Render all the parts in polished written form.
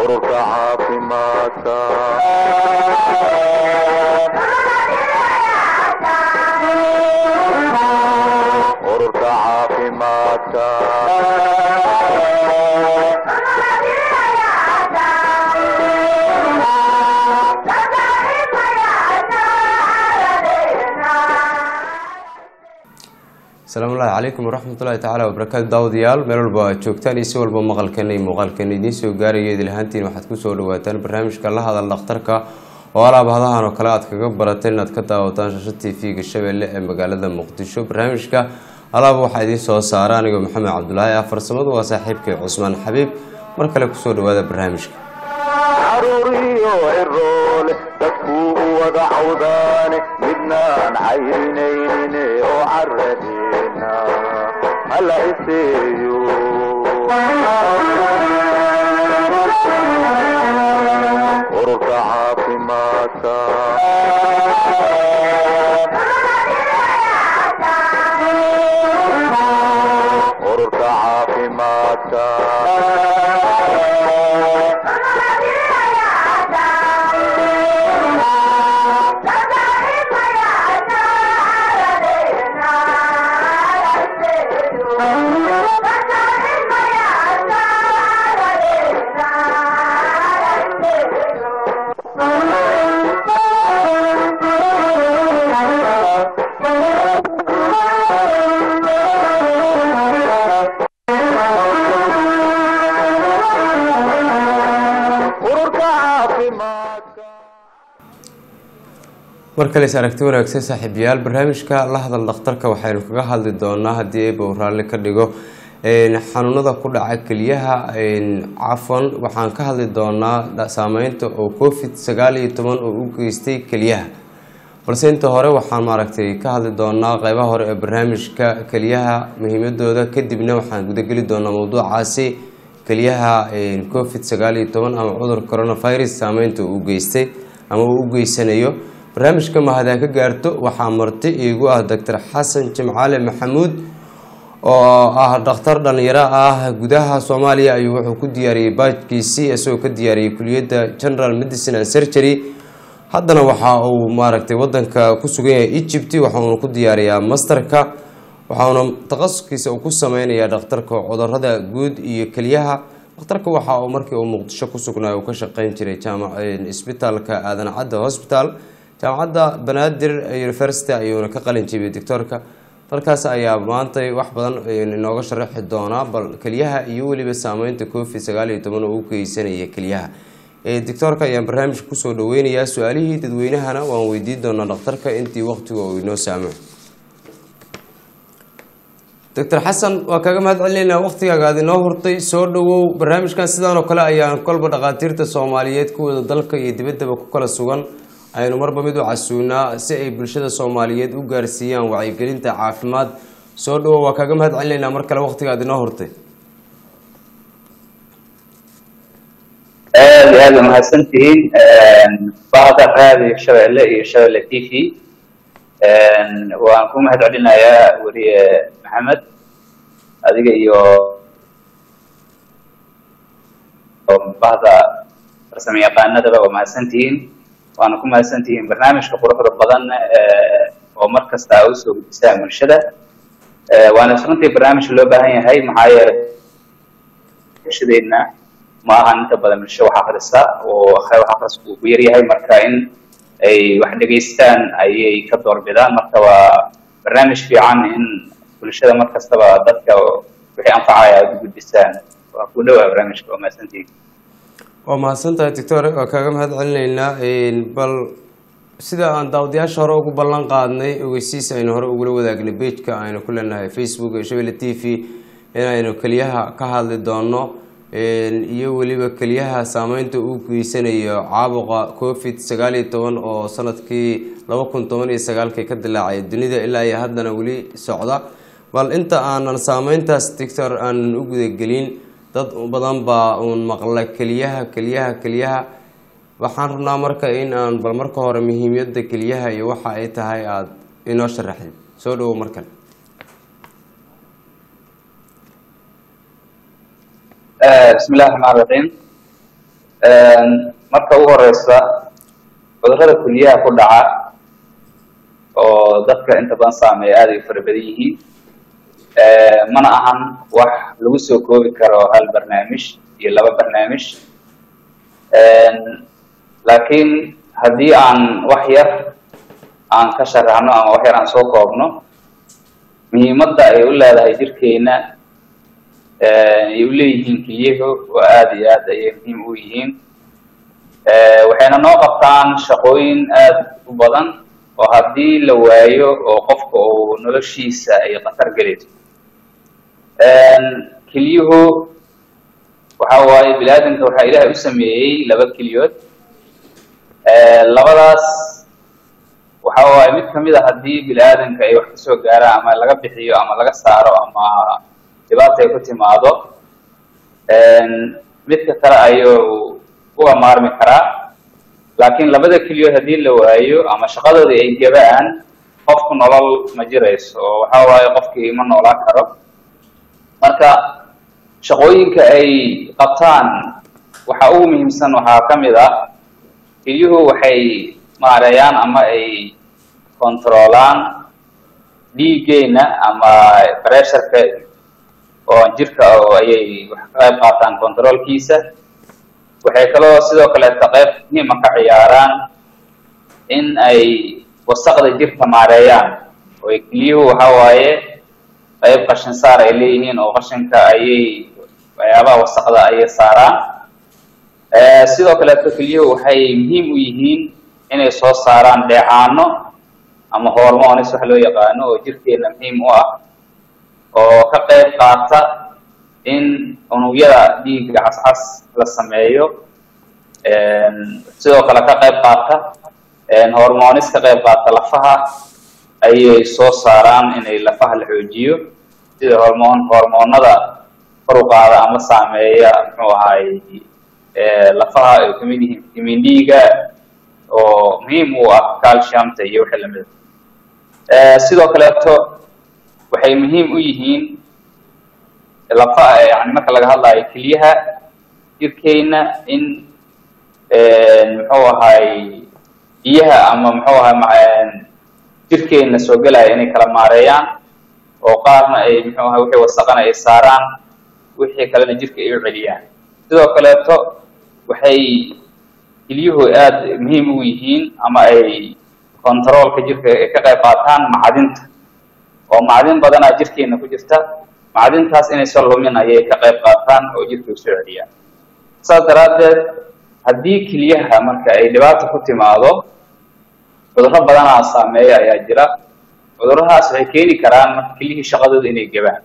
ururka caafimaadka ururka caafimaadka السلام الله عليكم ورحمة الله تعالى وبركاته داوديال meel walba aad joogtaan iyo si walba maqalkeena iyo muuqaalkeena idiin soo gaaraya idilhaantiin waxaad ku soo dhawaataan barnaamijka la hadal dhakhtarka oo alaabahadahan oo kale aad kaga barateen inaad ka daawataan shashada TV-ga Shabeelle ee magaalada Muqdisho. barnaamijka alaab waxaa idiin soo saara aniga Maxamed Cabdullaahi farsamadu waa saaxiibkay Cusmaan Xabiib. mar kale ku soo dhawaada barnaamijka caruuriyo iroole dadku wada cawdaan midnaan caynaynin oo caradina hala iseeyo ururka caafimaadka ururka caafimaadka markale aragti wanaagsan saaxiibayaal. barnaamijka la hadal dhakhtarka waxaynu kaga hadli doonaa haddii ay bowraale ka dhigo xanuunada ku dhaca kaliyaha. cafwan waxaan ka hadli doonaa saameynta oo COVID-19 oo u geystay kaliyaha, balse inta hore waxaan maaragtay ka hadli doonaa qaybaha hore ee barnaamijka kaliyaha muhiimadooda, kadibna waxaan gudageli doonaa mowduucaasi kaliyaha COVID-19 ama cudur coronavirus saameynta uu geystay ama uu u geysanayo. barnaamijka mahadaan ka gaarto waxaa marti iigu ah Dr. Xasan Jimcaale Maxamuud oo ah dhakhtar dhalinyaro ah gudaha Soomaaliya. ayuu wuxuu ku diyaariyay baajkiisii isagoo ka diyaariyay kuliyadda General Medicine and Surgery. haddana waxa uu maaragtay wadanka ku sugan yahay Egypt, waxaanu ku diyaariyaa masterka, waxaana takhasuskiisa uu ku sameynayaa dhakhtarka cudurrada guud iyo kaliyaha. dhakhtarka waxa uu markii uu Muqdisho ku sugnaa uu ka shaqeyn jiray isbitaalka Aadan Cadde Hospital, jaamacadda Banaadir University ayuuna ka qalin jebiyay doctorka. halkaas ayaa maanta wax badan inooga sharaxi doonaa bal kaliyaha iyo waliba saameynta COVID-19 oo u geysanaya kaliyaha. doctorka ayaan barnaamijka ku soo dhaweynayaa, su'aalihii dadweynahana waan weydiin doonaa dhakhtarka intii waqtiga uu inoo saamaxo. Dr. Xasan waa kaga mahad celinaynaa waqtigaaga aad inoo hurtay. soo dhawow. barnaamijkan sidaan oo kale ayaan kolba dhaqaatiirta Soomaaliyeed kuwada dalka iyo dibaddaba ku kala sugan aynu marba mid u casuunaa si ay bulshada Soomaaliyeed u gaarsiiyaan wacyigelinta caafimaad. soo dhawow, waa kaga mahad celinaynaa mar kale waqtiga aad inoo hurtay. aad mahadsantihiin baada raadi Shabeelle iyo Shabeelle TV. waan ku mahad celinayaa wariye Maxamed adiga iyo baada farsamo yaqaanada waa mahadsantihiin. waana ku mahadsantihiin barnaamijka quruxda badan oo mar kasta u soo gudbisaan bulshada. waana runtii barnaamij loo baahan yahay maxaa yeelay bulshadeena ma aha inta badan bulsho wax akhrisa oo wax akhrisku ku yar yahay, marka in ay wax dhageystaan ayay ka doorbidaan. marka waa barnaamij fiican in bulshada mar kastaba dadka wixii anfacaya ay u gudbisaan. waa ku dhawaad barnaamijka. waa mahadsantihiin. waa mahadsantahay doctor, waa kaga mahad celinaynaa. bal sida aan daawadayaasha hore ugu ballan qaadnay ogeysiis aynu hore ugula wadaagnay page-ka aynu ku leenahay Facebook ee Shabeelle TV inaynu kaliyaha ka hadli doono iyo waliba kaliyaha saameynta uu geysanayo caabuqa COVID-19 oo sanadkii 2019 ka dilaacay dunida ilaa iyo haddana wali socda. bal inta aanan saameyntaas doctor aan u gudagelin, dad badan baa uun maqla kaliyaha. waxaan rabnaa marka in aan bal marka hore muhiimada kaliyaha iyo waxa ay tahay aad inoo sharaxid. soo dhawow mar kale. بسم الله الرحمن الرحيم. marka ugu horeysa cudurrada kulyaha ku dhaca oo dadka inta badan saameeya aad ay fara badan yihiin mana ahan wax lagu soo koobi karo hal barnaamij iyo laba barnaamij laakiin haddii aan wax yar aan ka sharaxno ama wax yar aan soo koobno muhiimadda ay u leedahay jirkeena ay u leeyihiin kelyuhu waa aad iyo aad ayay muhiim u yihiin waxayna noo qabtaan shaqooyin aad u badan oo haddii la waayo oo qofka uu noloshiisa ay khatar gelayso kelyuhu waxa waaye bini aadamka waxaa ilaahay u sameeyey laba kelyood labadaas waxa waaye mid kamid a haddii bini aadamka ay wax kasoo gaaraan ama laga bixiyo ama laga saaro ama dhibaata ay ku timaado midka kale ayuu uga maarmi karaa laakiin labada kelyood haddii la waayo ama shaqadooda ay gabaan qofku nolol ma jirayso oo waxa waaye qofkii ma noolaan karo marka shaqooyinka ay qabtaan waxa ugu muhiimsan waxaa kamid ah kelyuhu waxay maareeyaan ama ay controlaan dhiigeena ama pressureka oo jirka oo ayay wax ka qayb qaataan controlkiisa waxay kaloo sidoo kaleeta qayb muhiima ka ciyaaraan in ay wasaqda jirka maareeyaan oo kelyuhu waxa waaye qayb qashin saar ay leeyihiin oo qashinka ayay waxyaabaha wasaqda ayay saaraan sidoo kaleeto kelyuhu waxay muhiim u yihiin inay soo saaraan dheecaano ama hormones wax loo yaqaano oo jirkeena muhiim u ah oo ka qayb qaata in unugyada dhiigga cascas la sameeyo sidoo kale ka qayb qaata hormones ka qayb qaata lafaha ayay soo saaraan inay lafaha la xoojiyo sida hormoonada kor u qaada ama saameeya muxuu ahaay lafaha ay kamid yihiin vitamin D-ga oo muhiim u ah calciumta iyo wixii lamid sidoo kaleeto waxay muhiim u yihiin lafaha yani marka laga hadlayo kelyaha jirkeena in muxuu ahaay biyaha ama muxuu ahaay jirkeena soo gelaya inay kala maareeyaan oo qaarna ay muxuu ahaay wixii wasaqana ay saaraan wixii kalena jirka ay u celiyaan sidoo kaleeto waxay kelyuhu aad muhiim ugu yihiin ama ay controlka jirka ay ka qayb qaataan macdinta oo macdin badanaa jirkeena ku jirta macdintaas inaysan lumin ayay ka qayb qaataan oo jirka usoo celiyaan saas daraaddeed haddii kelyaha marka ay dhibaata ku timaado cudurro badanaa saameeya ayaa jira cudurrahaas waxay keeni karaan marka kelyihii shaqadooda inay gabaan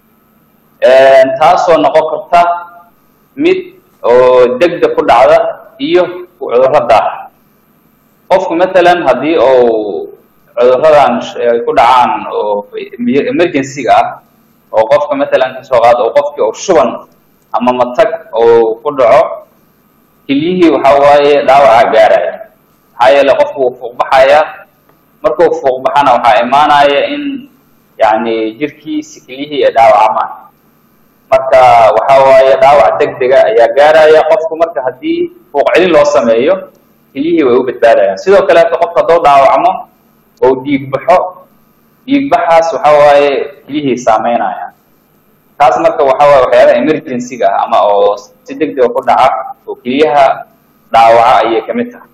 taasoo noqon karta mid oo degdeg ku dhacda iyo cudurro daaha qofku matalan haddii uu cudurradan ay ku dhacaan oo emergency-ga ah oo qofka matalan kasoo qaado oo qofkii oo shuban ama matag oo ku dhaco kelyihii waxa waaye dhaawaca gaaraya maxaa yeele qofku wuu fuuqbaxaya markuu fuuqbaxana waxaa imaanaya in yani jirkiisi kelyihii ay dhaawacamaan marka waxa waaye dhaawac degdega ayaa gaaraya qofku marka haddii fuuq celin loo sameeyo kelyihii way u badbaadayaan sidoo kaleeto qofka hadduu dhaawacmo oo dhiigbaxo dhiigbaxaas waxa waaye kelyihii saameynaya taas marka waxa waaye waxyaabaha emergency-ga ah ama oo si degdega ku dhaca oo kelyaha dhaawaca ayay kamid tahay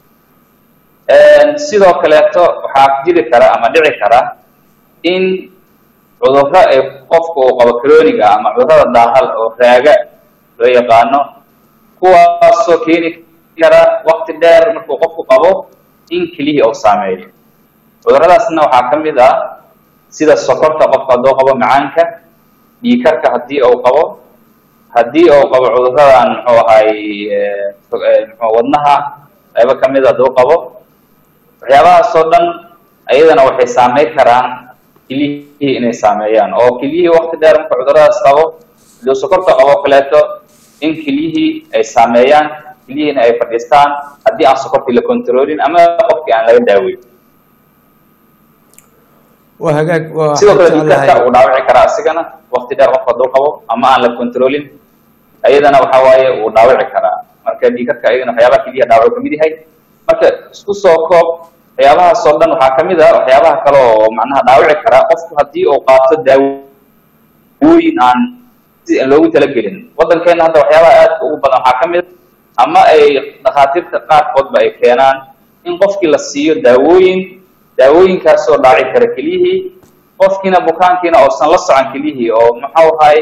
sidoo kaleeto waxaa jiri kara ama dhici kara in cudurro ay qofka uu qabo croniga ama cudurrada daahal oo raaga loo yaqaano kuwaasoo keeni kara waqti dheer markuu qofku qabo in kelyihii uu saameeyo cudurradaasna waxaa kamid ah sida sokorta qofka hadduu qabo macaanka dhiigkarka haddii uu qabo cudurradan muxuu ahaay wadnaha qaybo kamid hadduu qabo waxyaabahaasoo dhan ayadana waxay saameyn karaan kelyihii inay saameeyaan oo kelyihii waqti dheer marka cudurradaas qabo haduu sokorta qabo kaleeto in kelyihii ay saameeyaan kelyihiina ay fadhiistaan haddii aan sokortii la controlin ama qofkii aan laga daaweyn sidoo kale dhiigkarka uu dhaawici karaa asigana waqti dheer qofka hadduu qabo ama aan la controlin ayadana waxa waaye uu dhaawici karaa. Marka dhiigkarka ayagana waxyaabaha keliya dhaawac ka mid yahay. Marka isku soo koob waxyaabahaas oo dhan waxaa ka mid ah waxyaabaha kale oo macnaha dhaawici kara qofku haddii uu qaato daawooyin aan si loogu talagelin. Waddankeena hadda waxyaabaha aad ugu badan waxaa ka mid ama ay dhakhaatiirta qaarkoodba ay keenaan in qofkii la siiyo daawooyinkaas oo dhaawici kara keliyihii, qofkiina bukaankiina oosan la socon keliyihii oo muxuu ahay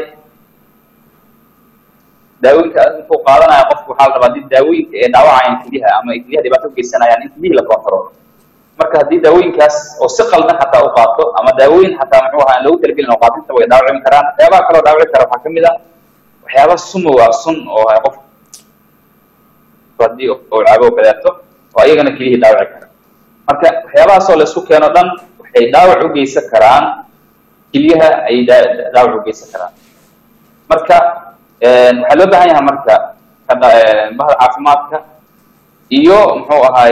daawooyinka intuu qaadanaya qofku waxaa la rabaa haddii daawooyinka ay dhaawacayaan keliyaha ama ay keliyaha dhibaato u geysanayaan in keliyihii la koontaroolo. Marka haddii daawooyinkaas oo si qaldan xataa u qaato ama daawooyin xataa muxuu ahaa aan loogu talagelin oo qaatinta way dhaawacin karaan. Waxyaabaha kaloo dhaawici kara waxaa ka mid ah waxyaaba sumowa sun oo qof haddii uu cabo kaleeto oo iyagana keliyihii dhaawici kara. Marka waxyaabahaasoo la isku keeno dhan waxay dhaawac u geysan karaan keliyaha, ay dhaawac u geysan karaan. Marka waxaa loo baahan yahay marka bahda caafimaadka iyo muxuu ahay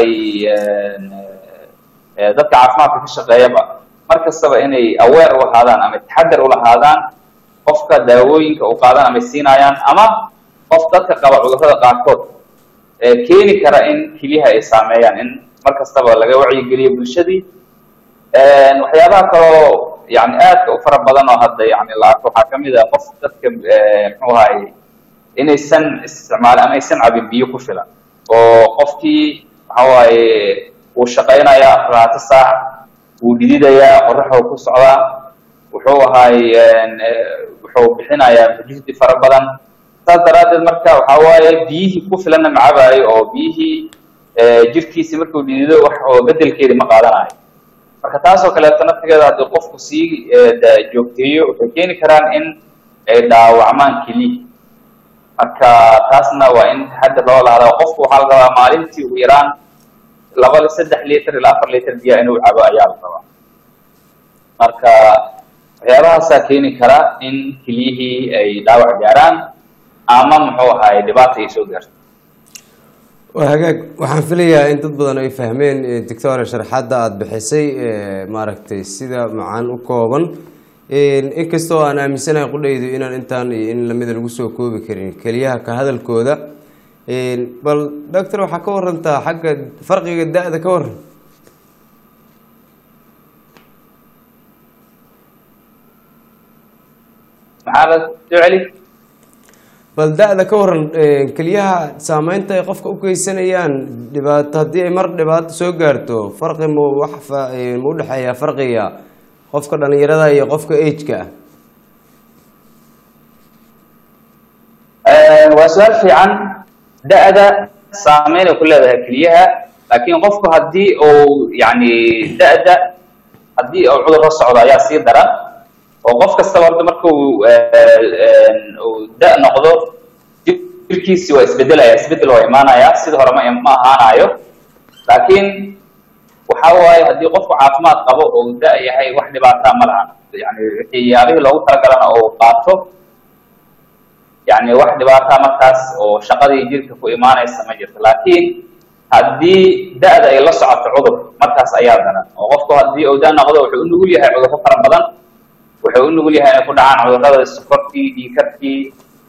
dadka caafimaadka ka shaqeeyaba mar kastaba inay aware u ahaadaan ama taxadar u lahaadaan qofka daawooyinka u qaadan ama siinayaan ama qof dadka qaba cudurrada qaarkood keeni kara in keliyaha ay saameeyaan in mar kastaba laga wacyigeliyo bulshadii. waxyaabaha kaloo yani aadka u fara badan oo hadda yani la arko waxaa kamid ah qof dadka muxuu ahay inaysan isticmaalin ama aysan cabin biyo ku filan oo qofkii waxa waaye uu shaqaynaya 4 saac uu dhididayaa qorraxda ku socdaa wuxuu ahay wuxuu bixinayaa juhdi fara badan taas daraadeed marka waxa waaye biyihii ku filanna ma cabaayo oo biyihii jirkiisa markuu dhidido wax oo bedelkeeda ma qaadanayo. marka taasoo kaleeto naftigeeda haddii qofku sii joogteeyo waxay keeni karaan in ay dhaawacmaan keliya. marka taasna waa in taxadar loo lahaado. qofku waxaa la rabaa maalintii ugu yaraan 2-3 litir ilaa 4 litir biyo inuu cabo ayaa la rabaa. marka waxyaabahaasaa keeni kara in keliyihii ay dhaawac gaaraan ama muxuu ahay dhibaata ay soo gaarto. hagaag waxaan filayaa in dad badan ay fahmeen doctor sharaxaadda aada bixisay maaragtay sida macaan u kooban inkastoo aan aaminsanahay qudhaydu inaan intaan iyo in lamida lagu soo koobi karin keliyaha ka hadalkooda. bal doctor waxaa ka warantaa xagga farqiga da-da ka waran. maxaa la jeceli bal da-da ka waran keliyaha saameynta ay qofka u geysanayaan dhibaato haddii ay mar dhibaato soo gaarto farqi mu wax mu udhexeeya farqiga qofka dhalinyarada iyo qofka ageka waa su-aal fiican. da-da saameyn ay ku leedahay keliyaha laakiin qofku haddii uu yani da-da haddii uu cudur la socdo ayaa sii daran oo qof kastaba horta markuu da noqdo jirkiisi waa isbedelaya, isbedel waa imaanaya, sida hore ma ahaanayo. laakiin waxa waaye haddii qofku caafimaad qabo oo da yahay wax dhibaataa ma lahan yani waxyaabihii loogu talagalana oo qaato yani wax dhibaataa markaas oo shaqadii jirka ku imaanaysa ma jirto. laakiin haddii da-da ay la socoto cudur markaas ayaa daran oo qofku haddii uu da noqdo wuxuu u nugul yahay cudurro fara badan. wuxuu u nugul yahay inay ku dhacaan cudurrada sokortii, dhiigkarkii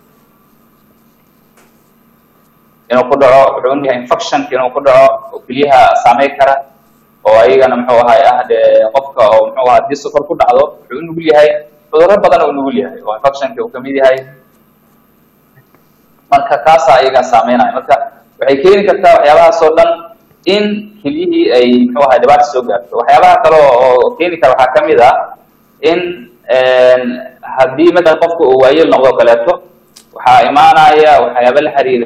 inuu ku dhaco, wuxuu u nugul yahay infectionki inuu ku dhaco oo keliyaha saameyn kara oo ayagana muxuu ahay qofka oo muxuu ahaa haddii sokor ku dhacdo wuxuu u nugul yahay cudurro badan oo u nugul yahay oo infectionki uu kamid yahay. marka kaasaa ayagaa saameynaya. marka waxay keeni kartaa waxyaabahaas oo dhan in keliyihii ay muxuu ahay dhibaata soo gaarto. waxyaabaha kale oo keeni kara waxaa kamid ah in haddii matalan qofka uu waayeel noqdo kaleeto waxaa imaanaya waxyaaba la xiriira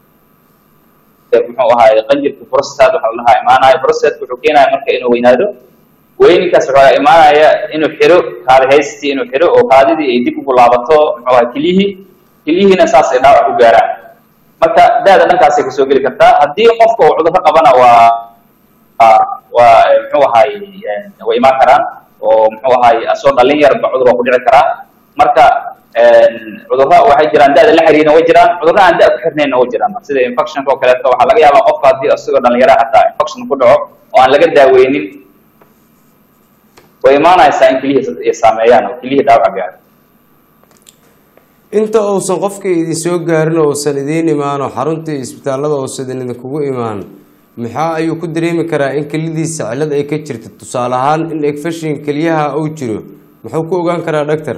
muxuu ahay qanjirka prostate waxa la dhahaa imaanaya. prostate wuxuu keenaya marka inuu weynaado. weyninkaas waxaa imaanaya inuu xiro kaadi haystii inuu xiro oo kaadidii ay dib ugu laabato muxuu ahay keliyihiina saas ay dhaawac ku gaaraan. marka da-da dhankaasay kasoo geli kartaa. haddii qofka uu cudurro qabana waa muxuu ahay way imaan karaan oo muxuu ahay asoo dhalin yarba cudur waa ku dhici karaa. marka cudurra waxay jiraan da-da la xiriirna way jiraan, cudurra aan da ku xirnaynna way jiraan sida infectionka oo kaleeto. waxaa laga yaabaa qofka haddii isagoo dhalinyara xataa infection ku dhaco oo aan laga daaweynin way imaanaysaa in keliyihii ay saameeyaan oo keliyihii dhaawac gaaro. inta uusan qofka idin soo gaarin oo uusan idiin imaan oo xaruntii isbitaalada uusan idinkugu imaan maxaa ayuu ku dareemi karaa in kelidiisa cillad ay ka jirto tusaale ahaan in infection keliyaha uu jiro muxuu ku ogaan karaa doctor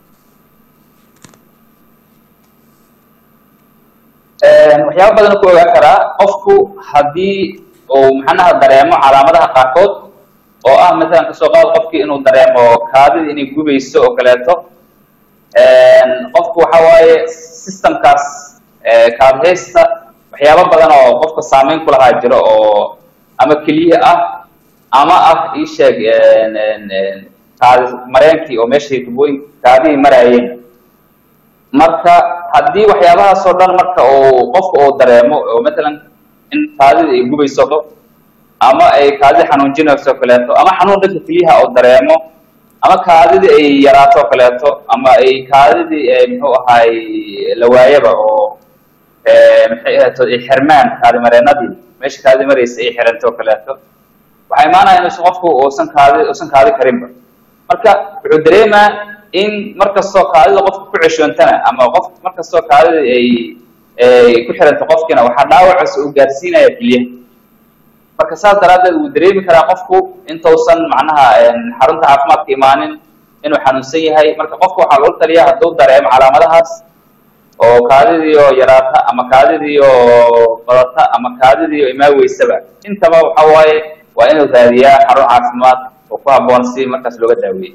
waxyaabo badan ku ogaan karaa qofku haddii uu maxanaha dareemo calaamadaha qaarkood oo ah maalan kasoo qaad qofkii inuu dareemo kaadida inay gubayso oo kaleeto qofku waxa waaye systemkaas kaadhaysta waxyaabo badan oo qofka saameyn ku lahaa jiro oo ama keliya ah ama ah ii sheeg kaadi mareenkii oo meeshay tubooyin kaadihii maraayeen marka haddii waxyaabahaas oo dhan marka uu qofka uu dareemo oo maalan in kaadida ay gubayso ama ay kaadida xanuunjinayso kaleeto ama xanuun dhanka keliyaha uu dareemo ama kaadidii ay yaraato kaleeto ama ay kaadidii muxuu ahaay la waayaba oo maxay ahaato ay xirmaan kaadi mareenadii meesha kaadi maraysa ay xiranto kaleeto waxay imaanaya inuusan qofku uusan kaadi karinba marka wuxuu dareemaa in markastoo kaadida qofka ku ceshoontana ama qof markastoo kaadida ay ku xiranto qofkiina waxaa dhaawacaas uu gaarsiinaya keliyaha marka saas daraaddeed wuu dareemi karaa qofku intuusan macnaha xarunta caafimaadka imaanin inuu xanuunsan yahay marka qofka waxaa lagu taliyaa hadduu dareemo calaamadahaas oo kaadidii oo yaraata ama kaadidii oo badata ama kaadidii oo imaaweysaba intaba waxa waaye waa inuu raadiyaa xarun caafimaad oo ku habboon si markaas looga daaweeyo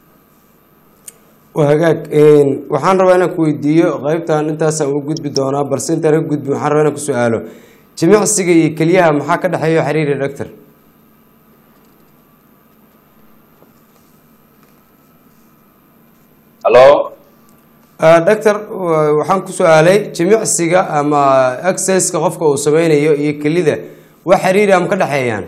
hagaag waxaan rabaa inaan ku weydiiyo qaybtan intaasaan u gudbi doonaa balse intaan ka gudbi waxaan rabaa inaan ku su-aalo jimicsiga iyo keliyaha maxaa ka dhexeeyo xiriiri doctor hallo doctor waxaan ku su-aalay jimicsiga ama exerciska qofka uu sameynayo iyo kelida wax xiriiri ama ka dhexeeyaan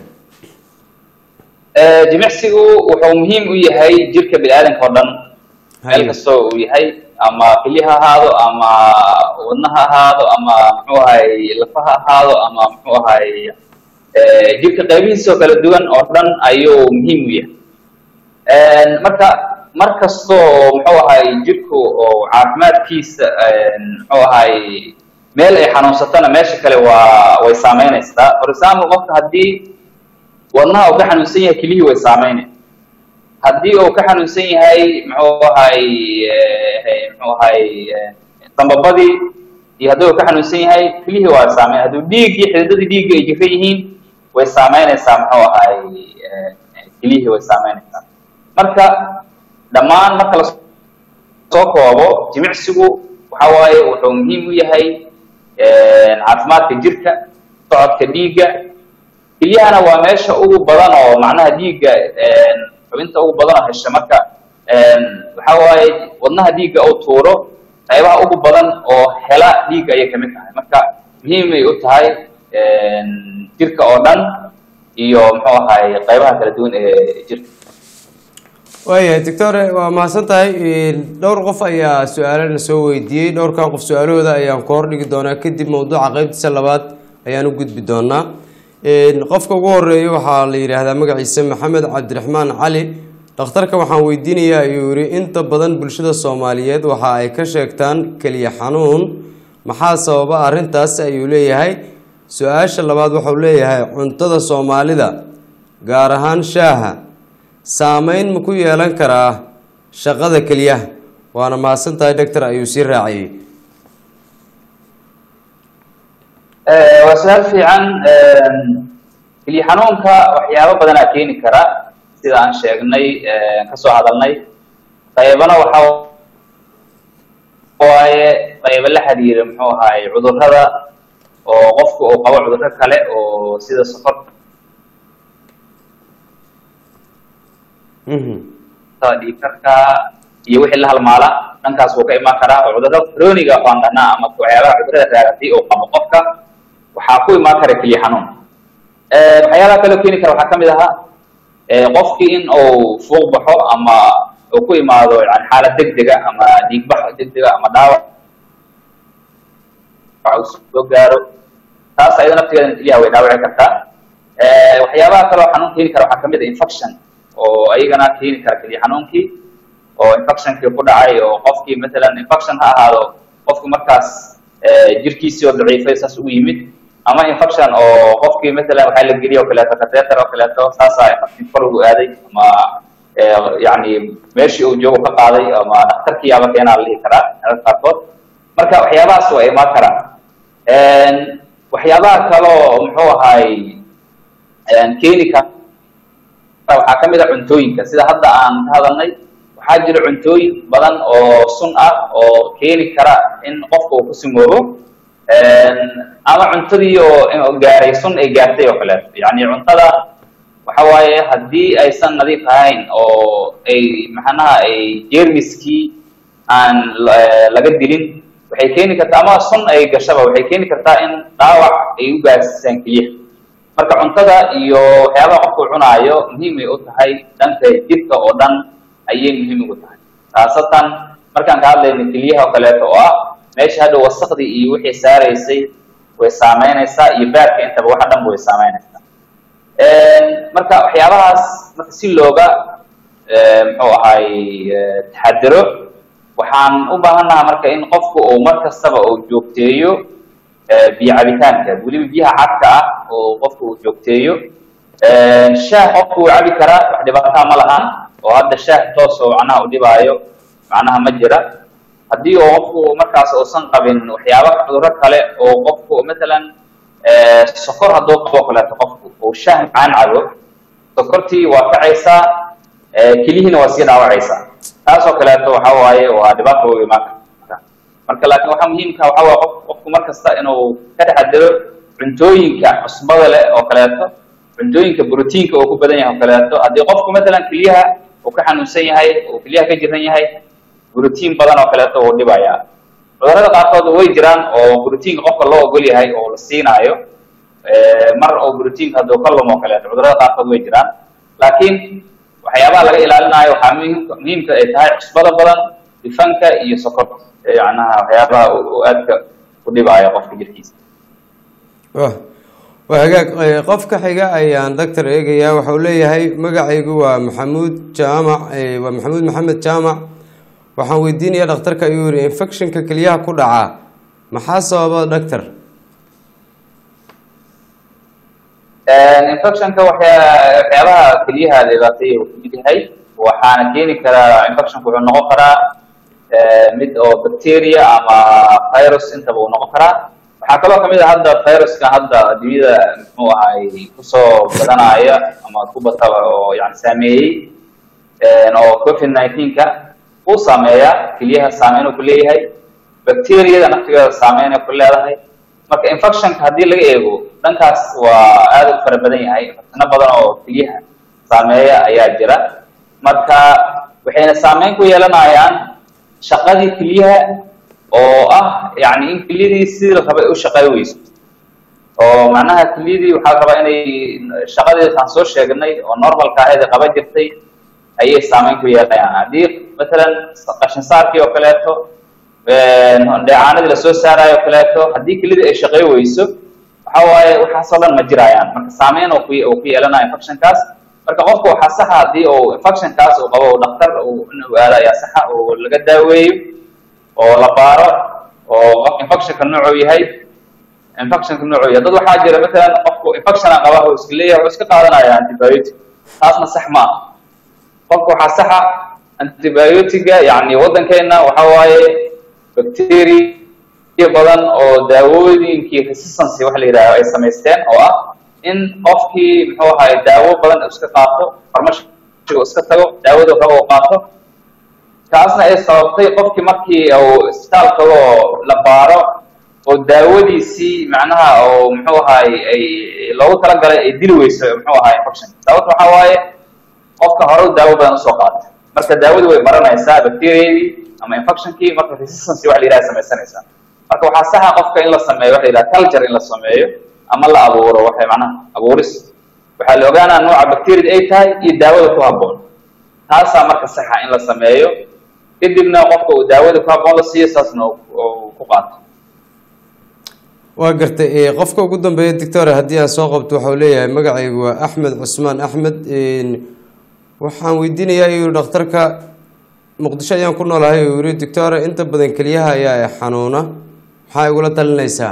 jimicsigu wuxuu muhiim u yahay jirka bini-aadanka oo dhan meel kastoo uu yahay ama keliya ha ahaado ama wadna ha ahaado ama muxuu ahay lafa ha ahaado ama muxuu ahay jirka qaybihiisoo kala duwan oo dhan ayuu muhiim u yahay marka mar kastoo muxuu ahay jirku oo caafimaadkiisa muxuu ahay meel ay xanuunsatona meesha kale way saameynaysaa for example qofka haddii wadnaha uu ka xanuunsan yahay keliyihii way saameynay haddii uu ka xanuunsan yahay muxuu ahay dambabadii iyo haddii uu ka xanuunsan yahay keliyihii waa saameyn hadduu dhiiggii xididadii dhiigga ay jiran yihiin way saameynaysaa muxuu ahay keliyihii way saameynaysaa marka dhammaan marka lasoo koobo jimicsigu waxa waaye wuxuu muhiim u yahay caafimaadka jirka socodka dhiigga kelyahana waa meesha ugu badan oo macnaha dhiigga xubinta ugu badan oo hesha marka waxa waaye wadnaha dhiigga uu tuuro qaybaha ugu badan oo hela dhiigga ayay kamid tahay marka muhiimay u tahay jirka oo dhan iyo muxuu ahay qaybaha kala duwan ee jirka waayahay doctor waa mahadsan tahay dhowr qof ayaa su-aalana soo weydiiyey dhowrkan qof su-aalahooda ayaan ku hordhigi doonaa kadib mawduuca qeybtiisa labaad ayaan u gudbi doonaa qofka ugu horeeya waxaa la yidhaahdaa magaciisa maxamed cabdiraxmaan cali dhakhtarka waxaan weydiinayaa ayuu yihi inta badan bulshada soomaaliyeed waxa ay ka sheegtaan keliya xanuun maxaa sababa arrintaas ayuu leeyahay su-aasha labaad waxau leeyahay cuntada soomaalida gaar ahaan shaaha saameyn ma ku yeelan karaa shaqada keliyaha waana mahadsan tahay doctor ayuu sii raaciyey waa su-aal fiican keliya xanuunka waxyaabo badanaa keeni kara sida aan sheegnay kasoo hadalnay qaybana waxa waaye qaybo la xiriira muxuu ahaay cudurrada oo qofku uu qabo cudurro kale oo sida sokorta dhiigkarka iyo wixii la halmaala dhankaas wuu ka imaan karaa oo cudurro croniga baan dhahnaa ama waxyaabaha cudurrada raagati uu qabo qofka waxaa ku imaan kara keliya xanuun waxyaabaha kaloo keeni kara waxaa kamid ahaa qofkii in uu fuuq baxo ama uu ku imaado yani xaalad degdega ama dhiigbax degdega ama dhaawac soo gaaro taas ayada naftigeeda keliyaha way dhaawici kartaa waxyaabaha kaloo xanuun keeni kara waxaa kamid ah infection oo ayagana keeni kara keliya xanuunkii oo infectionkii ku dhacay oo qofkii matalan infection ha ahaado qofku markaas jirkiisii oo daciifay saas ugu yimid ama infection oo qofkii matalan waxaa la geliyay oo kaleeto catheter oo kaleeto saasaa infection kor ugu aaday ama yani meeshii uu joogo ka qaaday ama dhakhtarkii ama keenaa la dhihi karaa qaarkood marka waxyaabahaas waa imaan karaan waxyaabaha kaloo muxuu ahay keeni kara waxaa kamid a cuntooyinka sida hadda aan ka hadalnay waxaa jira cuntooyin badan oo sun ah oo keeni kara in qofka uu ku simoobo ama cuntadii oo gaaray sun ay gaartay oo kaleeto yani cuntada waxa waaye haddii aysan nadiif ahayn oo ay maxanaha ay jeermiskii aan laga dilin waxay keeni kartaa ama sun ay gashaba waxay keeni kartaa in dhaawac ay u gaarsiisaan keliya marka cuntada iyo waxyaabaha qofku cunaayo muhiimay u tahay dhanka jidhka oo dhan ayay muhiim ugu tahay khaasatan markaan ka hadlayno keliyaha oo kaleeto oo ah meesha hadhow wasaqdii iyo wixii saaraysay way saameynaysaa iyo baarka intaba waxa dhanba way saameynaysaa marka waxyaabahaas marka si looga muxuu ahay taxadiro waxaan u baahannaha marka in qofku uu mar kastaba uu joogteeyo biyo cabitaanka weliba biyaha cadka ah oo qofku uu joogteeyo shaah qofku uu cabi karaa wax dhibaataa ma lahan oo hadda shaah toos oo macnaha u dhibaayo macnaha ma jira haddii oo qofku markaas uusan qabin waxyaaba cudurro kale oo qofku matalan sokor hadduu qabo kaleeto qofku uu shaah macaan cabo sokortii waa kacaysaa kelihiina waa sii dhaawacaysaa taasoo kaleeto waxa waaye waa dhibaato uga imaan karta marka laakiin waxaa muhiimka waxa waaye qofku mar kasta inuu ka taxadiro cuntooyinka cusbada leh oo kaleeto cuntooyinka borotiinka oo ku badan yahay oo kaleeto haddii qofku matalan keliyaha uu ka xanuunsan yahay oo keliyaha ka jiran yahay borotiin badan oo kaleeto uu dhibayaa cudurrada qaarkood way jiraan oo borotiinka qofka loo ogol yahay oo la siinaayo mar oo borotiinka hadduu ka lumo oo kaleeto cudurrada qaarkood way jiraan laakiin waxyaabaha laga ilaalinayo waxaa muhiimka ay tahay cusbada badan difanka iyo sokorta yacnaha waxyaabaha uu aadka u dhibaayo qofka jirkiisa waa hagaag qofka xiga ayaan doctor eegayaa waxa uu leeyahay magacaygu waa maxamuud jaamac waa maxamuud maxamed jaamac waxaan weydiinayaa dhakhtarka ayuu yiri infectionka keliyaha ku dhaca maxaa sababa doctor infectionka waxyaabaha keliyaha dhibaatay uu ku yahay waxaana keeni karaa infectionku wuxuu noqon karaa mid oo bacteria ama virus intaba uu noqon karaa waxaa kaloo kamid ah hadda viruska hadda adduunyada muxuu ahay kusoo badanaya ama ku bataba oo yani saameeyey oo COVID-19-ka uu saameeya keliyaha saameyn uu ku leeyahay bacteriyada naftigeeda saameyn ay ku leedahay marka infectionka haddii laga eego dhankaas waa aad u fara badan yahay infectiono badan oo keliyaha saameeya ayaa jira marka waxayna saameyn ku yeelanayaan shaqadii keliyaha oo ah yani in keliyadii sidii la rabay u shaqeyn weyso oo macnaha keliyadii waxaa la rabaa inay shaqadii aan soo sheegnay oo normalka ahayd ay qaban jirtay ayay saameyn ku yeelanayaan haddii matalan qashin saarkii oo kaleeto dheecaanadii lasoo saarayo oo kaleeto haddii keliyadii ay shaqeyn weyso waxa waaye waxaasoo dhan ma jirayaan marka saameyn oo ku yeelanaya infectionkaas marka qofka waxaa saxa haddii uu infectionkaas uu qabo dhakhtar inuu aado ayaa saxa oo laga daaweeyo oo la baaro oo infectionka noocuu yahay dad waxaa jira matalan qofku infectiona qaba oo iska leeyahay oo iska qaadanaya antibiotic taasna sax ma qofka waxaa saxa antibiotic-ga yani waddankeena waxa waaye bacteria badan oo daawooyinkii resistance waxa la yidhahdo ay samaysteen oo ah in qofkii muxuu ahay daawo badan iska qaato farmashiga iska tago daawada rabo uu qaato taasna ay sababtay qofkii markii uu isbitaalka la baaro oo daawadiisii macnaha oo muxuu ahay ay loogu talagalay ay dili weyso muxuu ahay infection sababta waxa waaye qofka hore daawo badan usoo qaatay marka daawadu way baranaysaa bacteriadii ama infectionkii marka resistance waxa la yidhahdo samaysanaysaa marka waxaa saxa qofka in la sameeyo waxa la yidhahdo culture in la sameeyo ama la abuuro waxay macnaha abuuris waxaa la ogaanaa nooca bacteriada ay tahay iyo daawada ku habboon taasaa marka saxa in la sameeyo kadibna qofka uu daawada ku habboon la siiyo saasna ku qaato waa gartay qofka ugu dambeeya doctor haddii aan soo qabto waxa uu leeyahay magacaygu waa axmed cusmaan axmed waxaan weydiinayaa inuu dhakhtarka muqdisho ayaan ku noolahay oo yiri doctor inta badan kaliyaha ayaa xanuuna maxay igula talinaysaa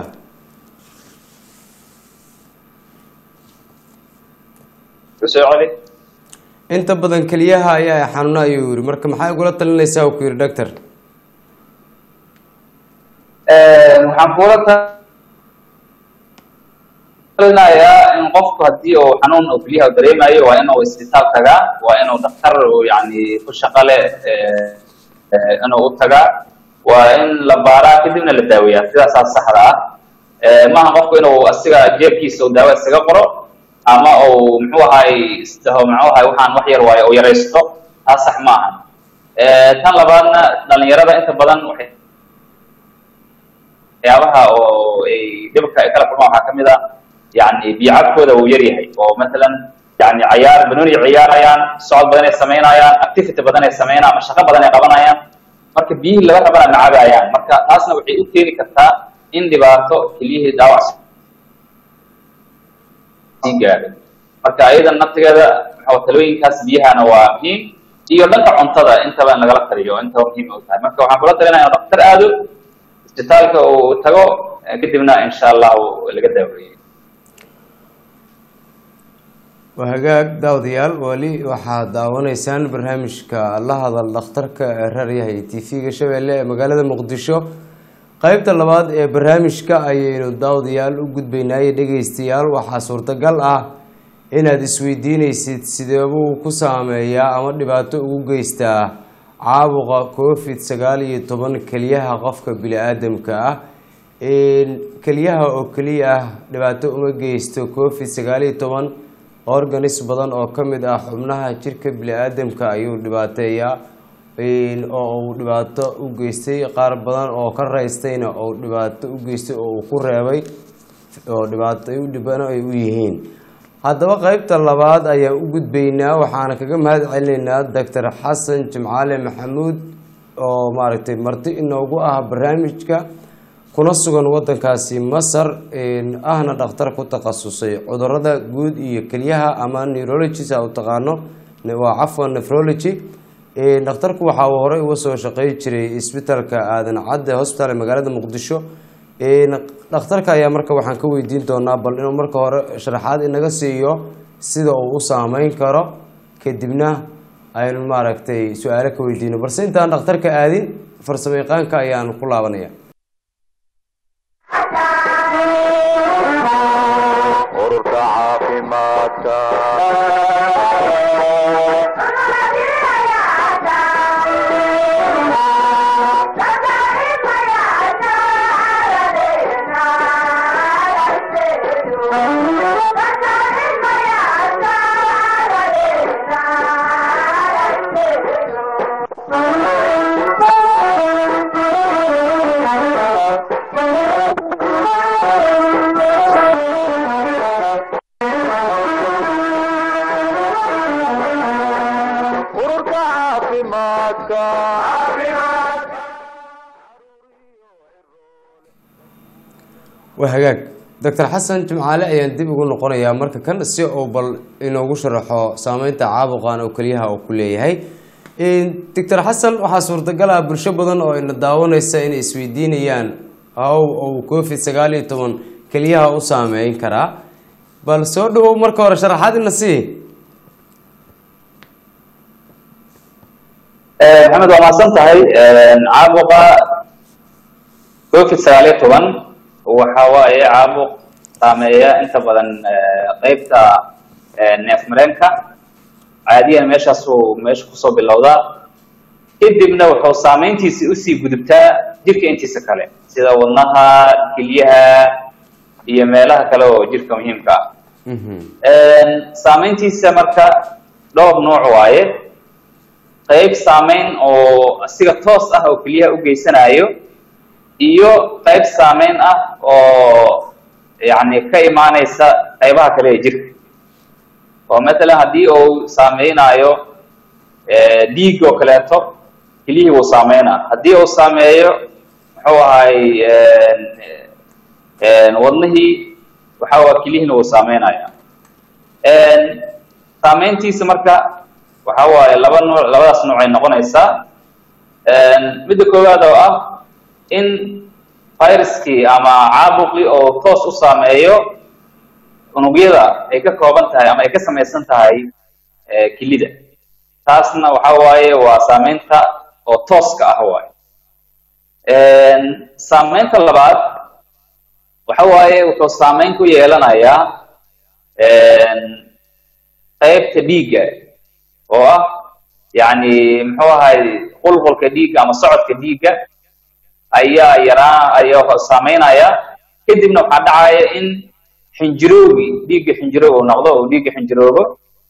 socoli inta badan kaliyaha ayaa xanuuna ayuu yiri marka maxay igula talinaysaa oo ku yiri doctor waxaan kula talinayaa in qofku haddii uu xanuun oo kaliyaha dareemayo waa inuu isbitaal tagaa waa inuu dhakhtar yani ku shaqo leh inuu u tagaa waa in la baaraa kadibna la daaweeyaa sidaasaa saxda ah maaha qofku inuu asiga jeebkiisa uu daawo isaga qoro ama uu muxuu ahay isdaho muxuu ahay waxaan wax yar waayo uu yaraysto taa sax maaha tan labaadna dhalinyarada inta badan waxyaabaha oo ay dhibka ay kala kulmaan waxaa kamid ah yani biyacabkooda uu yaryahay oo masalan yani cayaar banooni ciyaarayaan socod badan ay samaynayaan activity badan ay samaynayaan ama shaqo badan ay qabanayaan marka biyihii laga rabana macabayaan marka taasna waxay u keeni kartaa in dhibaato keliyihii dhaawac sii gaadho marka ayadan naftigeeda maxaa talooyinkaas biyahana waa muhiim iyo dhanka cuntada intaba in lagala taliyo intaba muhiim u tahay marka waxaan kula talinaya in dhakhtar aado isbitaalka uu tago kadibna insha allahu laga daaweeyo وهجاك داود يال ولي waxaad daawanaysaan barnaamijka la hadal dhakhtarka raadiyaha TV-ga Shabeelle ee magaalada Muqdisho qaybta labaad ee barnaamijka ayaynu daawad yaal u gudbaynay dhageystayaal waxa suurtagal ah inaad isweydiinaysid sidee uu ku saameeyaa ama dhibaato ugu geystaa caabuqa COVID-19 kaliyaha qofka bini'aadamka ah kaliyaha oo kaliya ah dhibaato uma geysto COVID-19 organs badan oo kamid ah xubnaha jirka bini'aadamka ayuu dhibaateeyaa oo uu dhibaato u geystay qaar badan oo ka raystayna oo dhibaato u geystay oo ku reebay oo dhibaato u dhibano ay u yihiin haddaba qaybta labaad ayaa u gudbaynaa waxaana kaga mahad celinaynaa Dr. Xasan Jimcaale Maxamuud oo maaragtay marti inoogu ah barnaamijka kuna sugan wadankaasi Masar ahna dhakhtar ku takhasusay cudurrada guud iyo kaliyaha ama neurologist oo taqaano waa cafwan nephrology dhakhtarku waxa uu hore uga soo shaqeey jiray isbitaalka Aadan Cadde Hospital ee magaalada Muqdisho dhakhtarka ayaa marka waxaan ka weydiin doonaa bal inuu marka hore sharaxaad inaga siiyo sida uu u saameyn karo kadibna aynu maaragtay su'aalo ka weydiino balse intaan dhakhtarka aadin farsamayaqaanka ayaan ku laabanaya ururka caafimaadka وهجاك دكتور حسن جمعالي ayaan dib ugu noqonayaa marka kan si oo bal inoogu sharaxo saameynta caabuqan oo kaliyaha oo ku leeyahay دكتور حسن waxa suurtagal ah bulsho badan oo ina daawanaysa in isweydiinayaan oo COVID-19 kaliyaha u saameyn kara bal soo dhaw marka hore sharaxaad ina si محمد waa maasan tahay caabuqa COVID-19 waxa waaye caabuq saameeya inta badan qaybta neef mareenka caadiyan meesha kusoo bilowda kadibna wuxuu saameyntiisa usii gudubtaa jirka intiisa kale sida wadnaha kelyaha iyo meelaha kale oo jirka muhiimka ah saameyntiisa marka dhowr nooc waaye qayb saameyn oo asiga toos ah oo kelyaha u geysanayo iyo qayb saameyn ah oo yani ka imaanaysa qaybaha kale ee jirka oo matalan haddii uu saameynayo dhiig oo kaleeto keliyihii wuu saameynaa haddii uu saameeyo muxuu ahay wadnihii waxa waa kelyihiina wuu saameynaya saameyntiisa marka waxa waaye labadaas nooc ay noqonaysaa midda koowaad oo ah in viruskii ama caabuqii oo toos u saameeyo unugyada ay ka kooban tahay ama ay ka samaysan tahay kilida. taasna waxa waaye waa saameynta oo tooska ah waaye. saameynta labaad waxa waaye wuxuu saameyn ku yeelanayaa qaybta dhiigga oo ah yani muxuu ahay qulqulka dhiigga ama socodka dhiigga ayaa saameynaya. kadibna waxaa dhacaya in xinjiroobi dhiigga xinjiroob uu noqdo oo dhiigga xinjiroobo.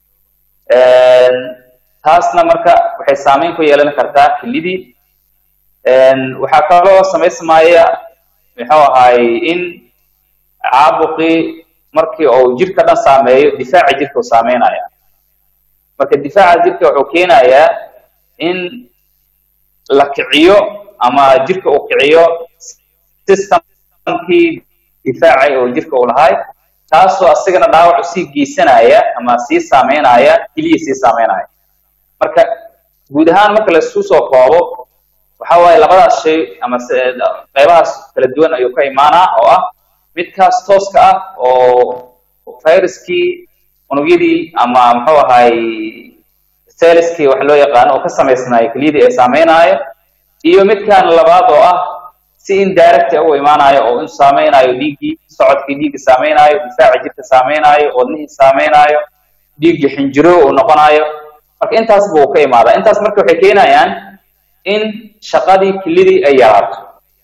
taasna marka waxay saameyn ku yeelan kartaa kilidii. waxaa kaloo samaysmaya muxuu ahay in caabuqii markii uu jirka dhan saameeyo difaaca jirka uu saameynaya. marka difaaca jirka wuxuu keenayaa in la kiciyo ama jirka uu kiciyo systemkii difaaca oo jirka uu lahay, taasoo asigana dhaawac usii geysanaya ama sii saameynaya keliya sii saameynaya. marka guud ahaan marka la isku soo koobo waxa waaye labadaas shay ama qaybahaas kala duwan ayuu ka imaanaa oo ah midkaas tooska ah oo viruskii unugyadii ama muxuu ahay cellskii wax loo yaqaano oo ka samaysnaayo keliyadii ay saameynayo, iyo midkan labaad oo ah si indirect u imaanayo oo in saameynayo dhiiggii socodkii dhiigga saameynayo, difaaca jirka saameynayo, wadnihii saameynayo, dhiigga xinjiro uu noqonayo. marka intaas buu ka imaadaa. intaas marka waxay keenayaan in shaqadii kelidii ay yaraato.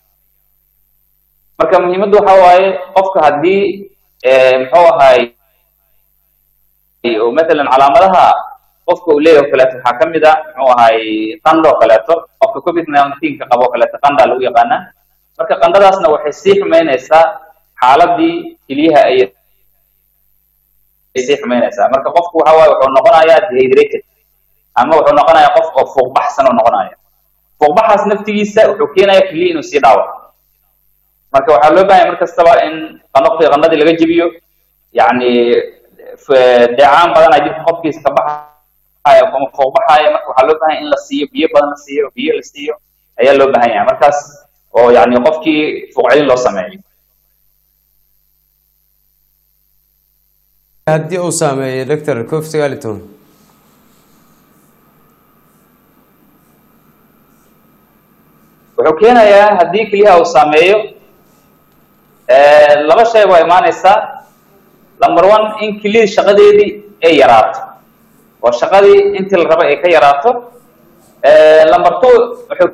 marka muhiimaddu waxa waaye qofka haddii muxuu ahay oo matalan calaamadaha qofka uu leeyahay oo kaleeto waxaa ka mid ah muxuu ahay qandho kaleeto, qofka COVID-19 ka qabo kaleeto qandha lagu yaqaanaa. marka qandhadaasna waxay sii xumeynaysaa xaaladii keliyaha ay sii xumeynaysaa. marka qofku waxa waaye wuxuu noqonayaa dehydrated ama wuxuu noqonayaa qof oo fuuqbaxsan oo noqonaya. fuuqbaxaas naftigiisa wuxuu keenayaa keliya inuu sii dhaawaco. marka waxaa loo baahan yahay mar kastaba in qandhadii laga jebiyo, yani deecaan badan ay jirka qofkiisa ka baxaya ama fuuqbaxaya. marka waxaa loo baahan yahay in la siiyo biyo badan, biyo la siiyo ayaa loo baahan yahay markaas oo yani qofkii fuuqcelin loo sameeyo. haddii uu saameeyo doctor COVID-19 wuxuu keenayaa haddii keliyaha uu saameeyo laba shay waa imaanaysaa. number one, in keliyadii shaqadeedii ay yaraato oo shaqadii intii la raba ay ka yaraato. number two, wuxuu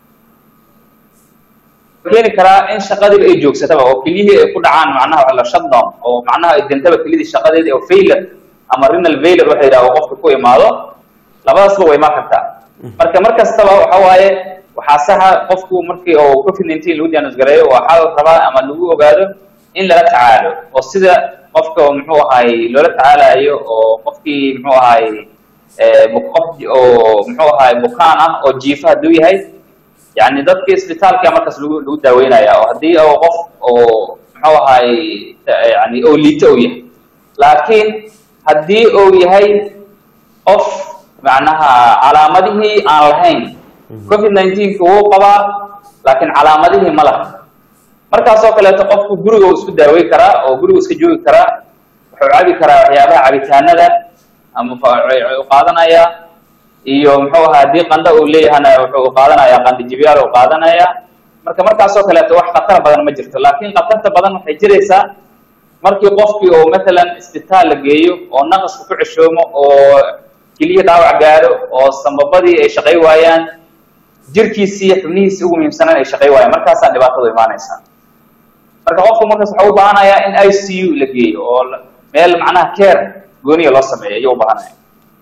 keeni karaa in shaqadiiba ay joogsataba oo keliyihii ay ku dhacaan macnaha la shutdown oo macnaha ay dintaba keliyadii shaqadeedii oo failure ama renal failure waxa yidhaha oo qofka ku imaado. labadaasba way imaan kartaa. marka mar kastaba waxa waaye waxaa saxa qofku markii oo COVID-19 lagu diagnosis gareeyo waxaa la rabaa ama lagu ogaado in lala tacaalo oo sida qofka muxuu ahay loola tacaalayo oo qofkii muxuu ahay qof oo muxuu ahay bukaan ah oo jiifa hadduu yahay, yani dadka isbitaalka markaas lagu daaweynaya oo haddii oo qof oo muxuu ahay yani oo liito uu yahay. laakiin haddii uu yahay qof macnaha calaamadihii aan lahayn, COVID-19 wuu qabaa laakiin calaamadihii ma laha, markaasoo kaleeto qofku guriga uu isku daaweyn karaa oo guriga iska joogi karaa. wuxuu cabi karaa waxyaabaha cabitaanada ama u qaadanaya, iyo muxuu ahaa haddii qandho uu leeyahana wuxuu qaadanayaa qandhijibiyaal uu qaadanaya. marka markaasoo kaleeto wax khatar badan ma jirto. laakiin khatarta badan waxay jiraysaa markii qofkii oo matalan isbitaal la geeyo oo naqasku ku ceshoomo oo keliya dhaawac gaaro oo sambabadii ay shaqay waayaan, jirkiisii xubnihiisii ugu muhiimsanaan ay shaqay waayaan, markaasaa dhibaatadu imaanaysaa. marka qofku markaas waxaa u baahanayaa in ICU la geeyo oo meel macnaha care gooniya loo sameeyo ayuu u baahanaya.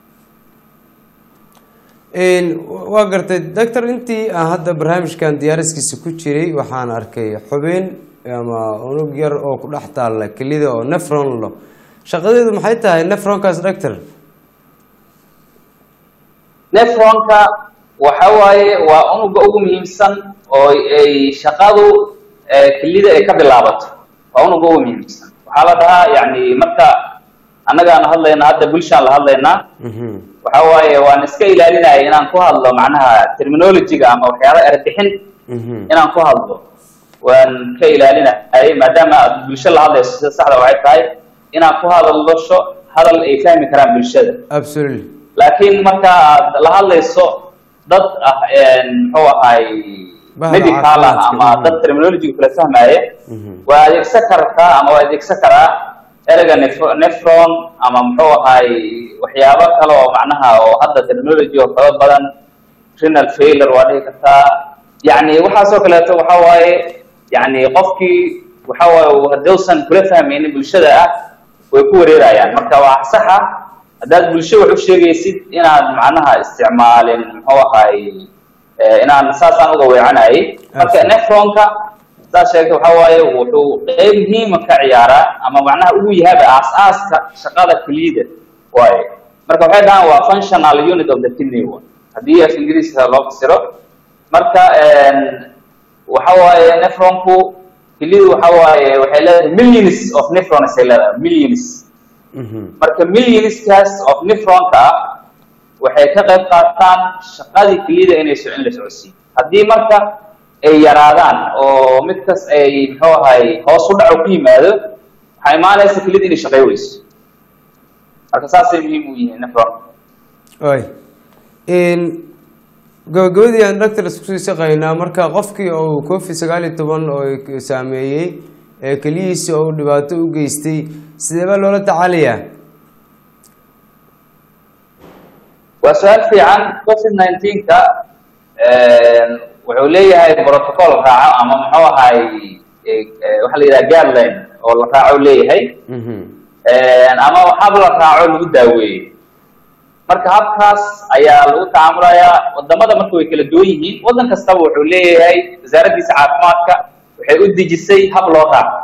waa gartay doctor, intii aan hadda barnaamijkan diyaariskiisa ku jiray waxaan arkay xubin ama unug yar oo ku dhex taalla kelida oo nephron lo. shaqadeedu maxay tahay nephronkaas doctor? nephronka waxa waaye waa unuga ugu muhiimsan oo ay shaqadu kelida ay ka bilaabato. waa unuga ugu muhiimsan. waxaa la dhahaa yani marka annagaan hadlaynaa hadda bulshaan la hadlaynaa waxa waaye waan iska ilaalinaya inaan ku hadlo macnaha terminology-ga ama waxyaaba erbixin inaan ku hadlo waan ka ilaalinaya maadaama aad bulsho la hadlayso sida saxda waxay tahay inaan ku hadalsho hadal ay fahmi karaan bulshada absolutely laakiin marka aad la hadlayso dad muxuu ahay medical ama dad terminology kala fahmaya waa adeegsan kartaa ama waa adeegsan karaa erga nephron ama muxuu ahay waxyaabo kale oo macnaha oo hadda terminology oo kala badan renal failure waa dhihi kartaa yani waxaasoo kaleeto waxa waaye yani qofkii waxa waaye haddausan kula fahmaynin bulshada ah way ku wareerayaan marka waa saxa haddaad bulsho wax u sheegaysid inaad macnaha isticmaalin muxuu ahay inaan saasaan uga weecanayay marka nephronka saa sheegtay waxa waaye wuxuu qeyb muhiima ka ciyaaraa ama macnaha ugu yahay aas-aaska shaqada keliyada waaye marka waxay dhahaan waa functional unit of the kidney haddii af ingiriiska loo fasiro marka waxa waaye nephronku keliyadu waxa waaye waxay leedahay millions of nephrons ay leedahay millions marka millionskaas of nephronka waxay ka qayb qaataan shaqadii keliyada inay in la socodsiiyo haddii marka ay yaraadaan oo mid kas ay muxuu ahay hoos u dhaco ku yimaado waxaa imaanaysa keliyada inay shaqey weyso marka saasay muhiim u yihiin nephron gabagabadii aan doctor isku sii shaqeynaa marka qofkii oo COVID-19 oo saameeyey keliyihiisa oo dhibaato u geystay sideeba loola tacaalayaa waa su-aal fiican COVID-19-ka wuxuu leeyahay protocol raaco ama muxuu ahay waxaa la yidhaha guideline oo la raaco leeyahay ama hab la raaco lagu daaweeyo marka habkaas ayaa lagu tacaamulayaa wadamada marka way kala duwan yihiin wadan kastaba wuxuu leeyahay wasaaraddiisa caafimaadka waxay u dejisay hab loo raaco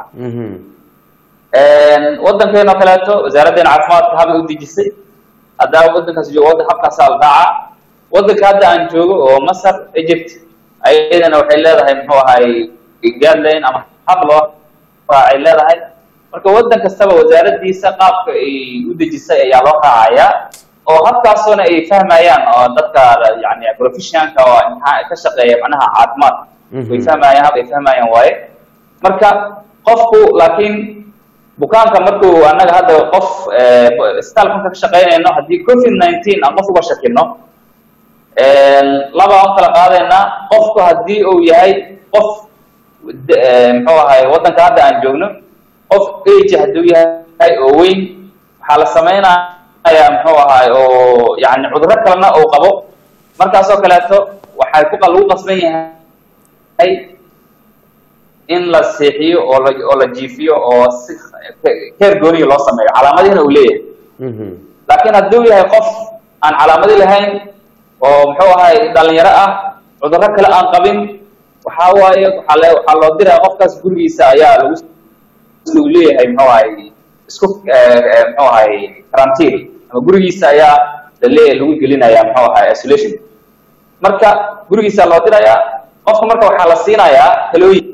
wadankeena oo kaleeto wasaaraddeena caafimaadka habay u dejisay haddaa wadankaas joogo wadda habkaasaa la raaca wadanka hadda aan joogo oo masar egypt ayadana waxay leedahay muxuu ahay guideline ama hab loo raacay leedahay marka wadan kastaba wasaaraddiisa qaabka ay u dejisay ayaa loo raacayaa oo habkaasuna ay fahmayaan oo dadka yani professionalka oo ka shaqeeya macnaha caafimaad way fahmayaan hab ay fahmayaan waaye marka qofku laakiin bukaanka markuu annaga hadda qof isbitaalka ka shaqeynayno haddii COVID-19 aan qof uga shakino laba aan kala qaadaynaa qofku haddii uu yahay qof muxuu ahay wadanka hadda aan joogno qof age hadduu yahay oo weyn waxaa la sameynaa ayaa muxuu ahay oo yani cudurro kalena uu qabo markaasoo kaleeto waxay lagu qasban yahay in la seexiyo oo la jiifiyo oo si keer gooniya loo sameeyo calaamadihina uu leeyahay laakiin hadduu yahay qof aan calaamadi lahayn oo muxuu ahay dhalinyaro ah cudurro kale aan qabin waxaa waaye waxaa loo diraya qofkaas gurigiisa ayaa lagu leeyahay muxuu ahay isku muxuu ahay quarantine ama gurigiisa ayaa lagu gelinaya muxuu ahay isolation marka gurigiisa loo diraya qofka marka waxaa la siinayaa talooyin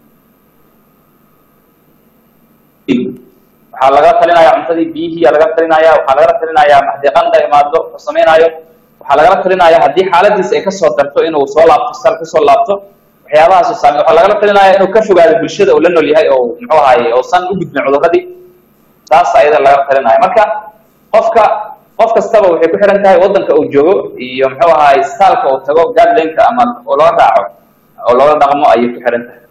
waxaa laga talinaya cuntadii biyihii laga talinaya waxaa laga talinaya maxdiiqanda imaado oo sameynaayo waxaa laga talinaya haddii xaaladiisa ay kasoo darto inuu soo laabto sal kusoo laabto waxyaabahaas oo saamey waxaa laga talinaya inuu ka fogaado bulshada uu la nool yahay oo muxuu ahay uusan u gudbin cudurradii taas ayada laga talinaya marka qof kastaba waxay ku xiran tahay wadanka uu joogo iyo muxuu ahay isbitaalka uu tago guideline-ka ama oo loo raaco oo loola dhaqmo ayay ku xiran tahay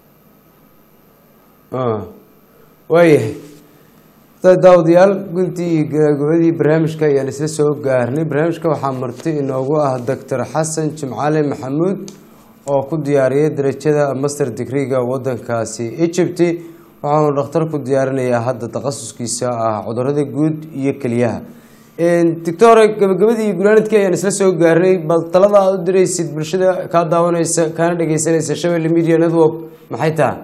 waayahay daawadayaal guntii gabagabadii barnaamijka ayaan isla soo gaarnay barnaamijka waxaa marti inoogu ah doctor xasan jimcaale maxamuud oo ku diyaariyay darajada master degree-ga wadankaasi Egypt waxaanu dhakhtar ku diyaarinayaa hadda takhasuskiisa ah cudurrada guud iyo keliyaha doctor gabagabadii guulaanadkii ayaan isla soo gaarnay bal talada aad u diraysid bulshada kaa daawanaysa kaana dhageysanaysa Shabeelle Media Network maxay tahay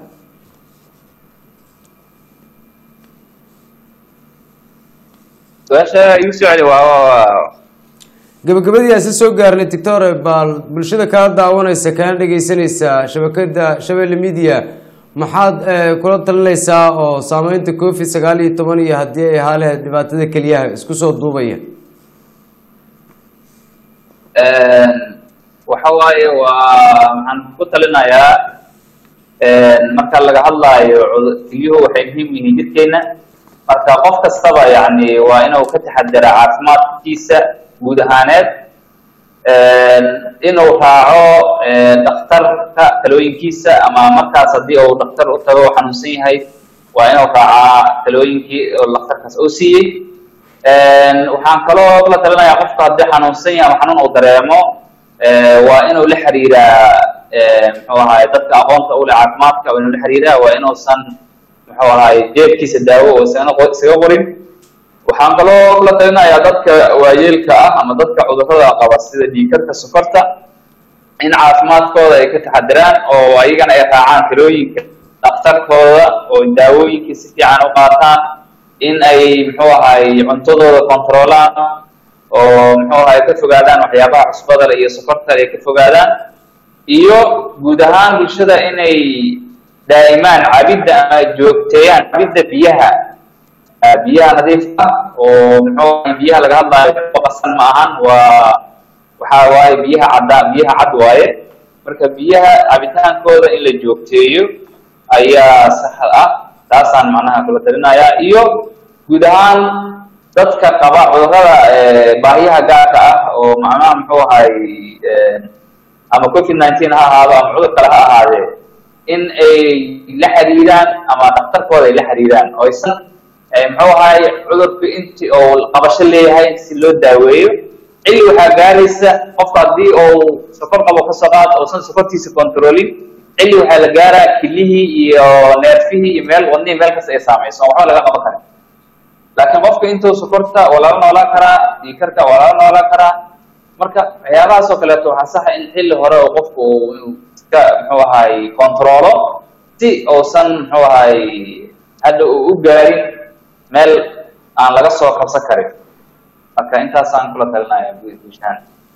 gabagabadii aan soo gaarnay doctor bal bulshada kala daawanaysa kana dhageysanaysa shabakada Shabeelle Media maxaad kula talinaysaa oo saameynta COVID-19 iyo haddii ay haalee dhibaatada keliyaha isku soo duubaya waxa waaye waxaan ku talinayaa marka laga hadlaayo kelyuhu waxay muhiim yihiin jirkeena marka qof kastaba yani waa inuu ka taxadara caafimaadkiisa guud ahaaneed inuu raaco dhakhtarka talooyinkiisa ama markaas haddii uu dhakhtar u tago oo xanuunsan yahay waa inuu raacaa talooyinkii oo dhakhtarkaas uu siiyey waxaan kaloo la talinayaa qofka haddii xanuunsan yahay ama xanuun uu dareemo waa inuu la xiriiraa muxuu ahaay dadka aqoonta u leh caafimaadka waa inuu la xiriiraa waa inuusan muxuu ahaay jeebkiisa daawo oo isaga qorin waxaan kaloo la talinayaa dadka waayeelka ah ama dadka cudurrada qaba sida dhiigkarka sokorta in caafimaadkooda ay ka taxadiraan oo ayagana ay raacaan talooyinka dhakhtarkooda oo daawooyinkii si fiican u qaataan in ay muxuu ahaay cuntadooda controlaan oo muxuu ahaay ka fogaadaan waxyaabaha cusbada leh iyo sokorta ay ka fogaadaan iyo guud ahaan bulshada inay daa'imaan cabidda ama joogteeyaan cabidda biyaha nadiif ah oo muxuu biyaha laga hadlaayo qasan ma ahan waxa waaye biyaha cad waaye marka biyaha cabitaankooda in la joogteeyo ayaa sax ah taasaan macnaha kula talinayaa iyo guud ahaan dadka qaba cudurrada baahiyaha gaarka ah oo macnaha muxuu ahay ama COVID-19 ha ahaado ama cudur kale ha ahaadee in ay la xiriiraan ama dhakhtarkooda ay la xiriiraan oo aysan muxuu ahay cudurku intii uu qabasho leeyahay si loo daaweeyo cili waxaa gaaraysa qofka haddii uu sokor qabo ka soo qaad uusan sokortiisa controlin cili waxaa la gaaraa kilihii iyo neerfihii iyo wadnihii meel kasta ay saamayso waxba laga qaban karin laakiin qofka intuu sokorta waa lala noolaan karaa dhiigkarka waa lala noolaan karaa marka waxyaabahaas oo kaleeto waxaa saxa in xilli hore oo qofku inuu iska muxuu ahay controlo si uusan muxuu ahay hadda uu u gaarin meel aan laga soo qabsan karin marka intaasaan kula talinaya bulshaan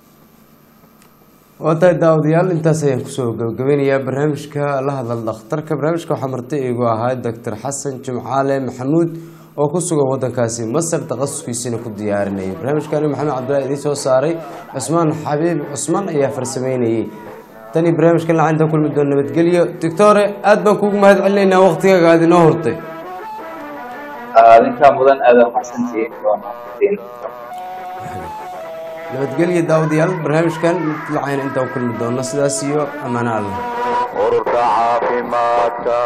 waa tahay daawadayaal intaas ayaan kusoo gabagabeynayaa barnaamijka la hadal dhakhtarka barnaamijka waxaa marti igu ahaa doctor xasan jimcaale maxamuud oo ku sugan wadankaasi masar takhasuskiisina ku diyaarinayay barnaamijkani maxamed cabdullaahi idiin soo saaray cusmaan xabiib cusmaan ayaa farsameynayay tani barnaamijkan lacaynta kulmi doon nabadgelyo doctore aad baan kuugu mahad celinaynaa waqtigaaga aad inoo hortay adinkaa mudan aada maxsantihiin waa mahadsantihiin nabadgelyo daawadayaal barnaamijkan mid lacayna intaan kulmi doonno sidaas iyo ammaano allah ururka caafimaadka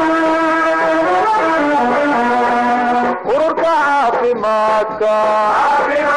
ururka caafimaadka